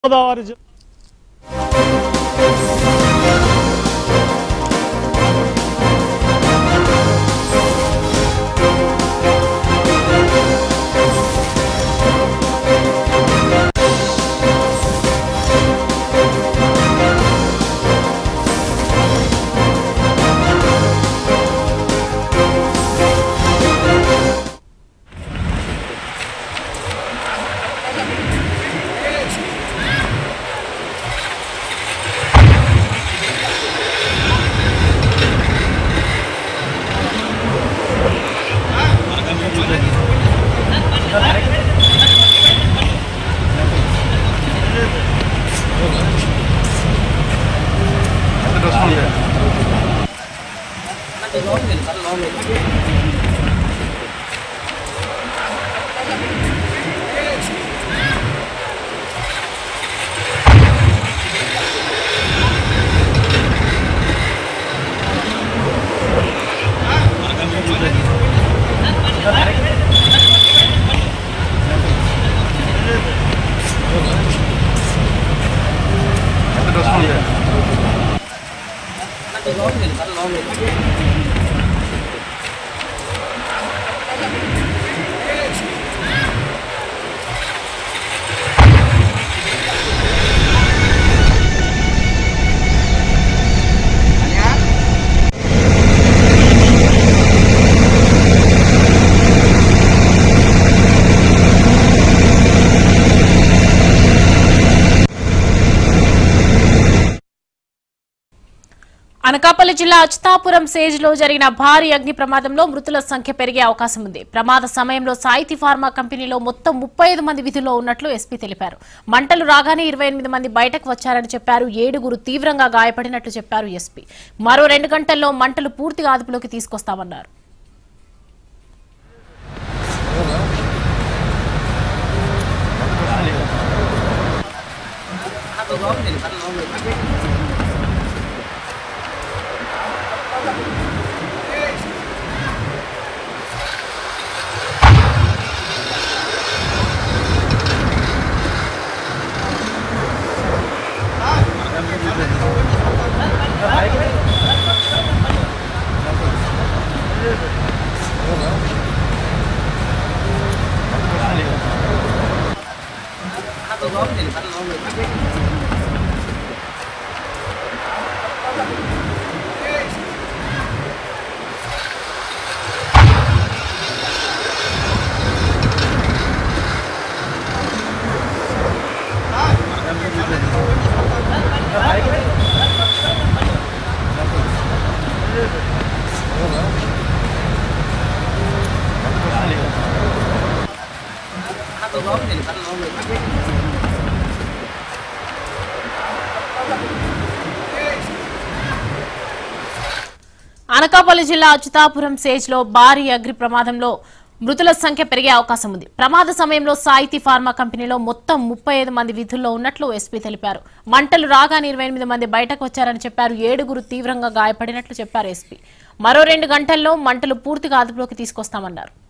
గోదావరి అనకాపల్లి జిల్లా అచ్యుతాపురం సేజ్ లో జరిగిన భారీ అగ్ని ప్రమాదంలో మృతుల సంఖ్య పెరిగే అవకాశం ఉంది. ప్రమాద సమయంలో సాయితి ఫార్మా కంపెనీలో మొత్తం 35 మంది విధుల్లో ఉన్నట్లు ఎస్పీ తెలిపారు. మంటలు రాగానే 28 మంది బయటకు వచ్చారని చెప్పారు. 7 తీవ్రంగా గాయపడినట్లు చెప్పారు ఎస్పీ. మరో 2 గంటల్లో మంటలు పూర్తిగా అదుపులోకి తీసుకొస్తామన్నారు. అనకాపల్లి జిల్లా అచ్యుతాపురం సేజ్ లో భారీ అగ్ని ప్రమాదంలో మృతుల సంఖ్య పెరిగే అవకాశం ఉంది. ప్రమాద సమయంలో సాయితి ఫార్మా కంపెనీలో మొత్తం 35 మంది విధుల్లో ఉన్నట్లు ఎస్పీ తెలిపారు. మంటలు రాగానే 28 మంది బయటకు వచ్చారని చెప్పారు. 7 తీవ్రంగా గాయపడినట్లు చెప్పారు ఎస్పీ. మరో 2 గంటల్లో మంటలు పూర్తిగా అదుపులోకి తీసుకొస్తామన్నారు.